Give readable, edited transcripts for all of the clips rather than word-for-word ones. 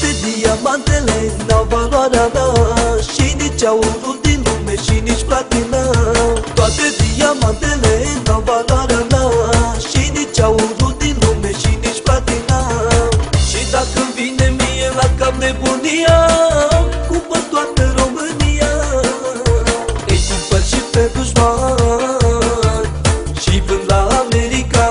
Toate diamantele n-au valoarea mea, și nici aurul din lume și nici platina. Toate diamantele n-au valoarea mea, și nici aurul din lume și nici platina. Și dacă vine mie la cap nebunia, cumpăr toată România. Îi cumpăr și pe dușmani și vând la America.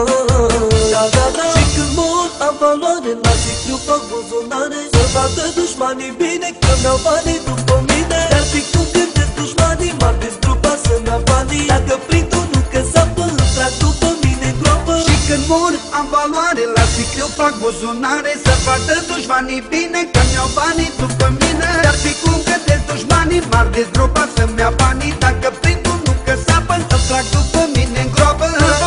Și când mor am valoare, la sicriu fac buzunare, să vadă dușmanii bine că mi-au banii după mine. Dar pic cum gândesc dușmanii, m-ar dezgrupa să-mi ia banii. Dacă prind unul că sapă, îl trag după mine în groapă. Și când mor am valoare, la sicriu fac buzunare, să vadă dușmanii bine că mi-au banii după mine. Dar pic cum gândesc dușmanii, m-ar dezgrupa să-mi ia banii. Dacă prind unul că sapă, îl trag după mine în groapă.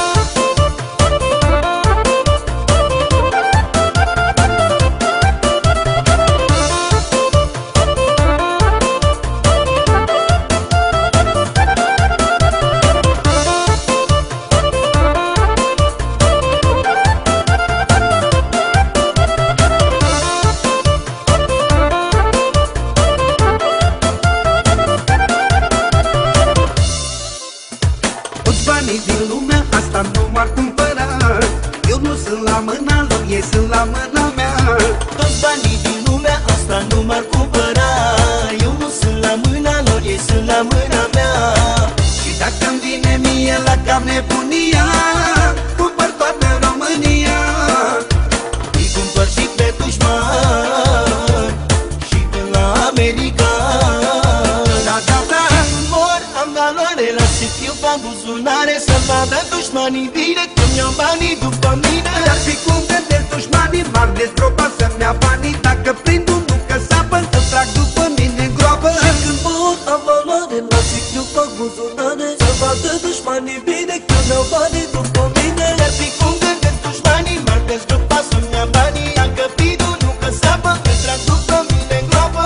Banii din lumea asta nu m-ar cumpăra, eu nu sunt la mâna lor, ei sunt la mâna mea. Toți banii din lumea asta nu m-ar cumpăra, eu nu sunt la mâna lor, ei sunt la mâna mea. Și dacă-mi vine mie la cap nebunia, cumpăr toată România. Îi cumpăr și pe dușmani și până la America. Da, da, da. Și când mor am valoare, la sicriu fac buzunare, să vadă dușmanii bine că mi-au banii după mine. Dar fi cum gândesc dușmanii, m-ar dezgropa să-mi ia banii. Dacă prind unul că sapă, îl trag după mine în groapă. Și când mor am valoare, la sicriu fac buzunare, să vadă dușmanii bine că mi-au banii după mine. Dar fi cum gândesc dușmanii, m-ar dezgropa să-mi ia banii. Dacă prind unul că sapă, îl trag după mine în groapă.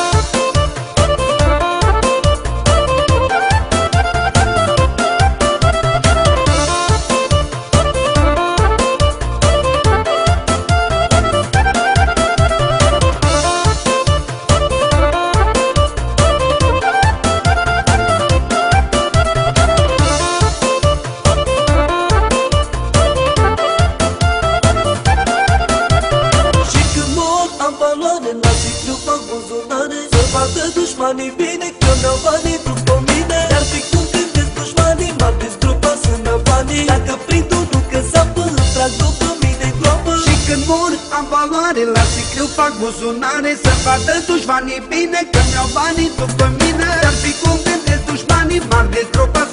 La sicriu fac buzunare, să vadă dușmanii bine că mi-au banii după mine. Dar pic cum gândesc dușmanii, m-ar dezgrupa să-mi ia banii. Dacă prind unul că sapă, îl trag după mine în groapă. Și când mor am valoare, la sicriu fac buzunare, să vadă dușmanii bine că mi-au banii după mine. Dar fi cum gândesc dușmanii, m-ar dezgropa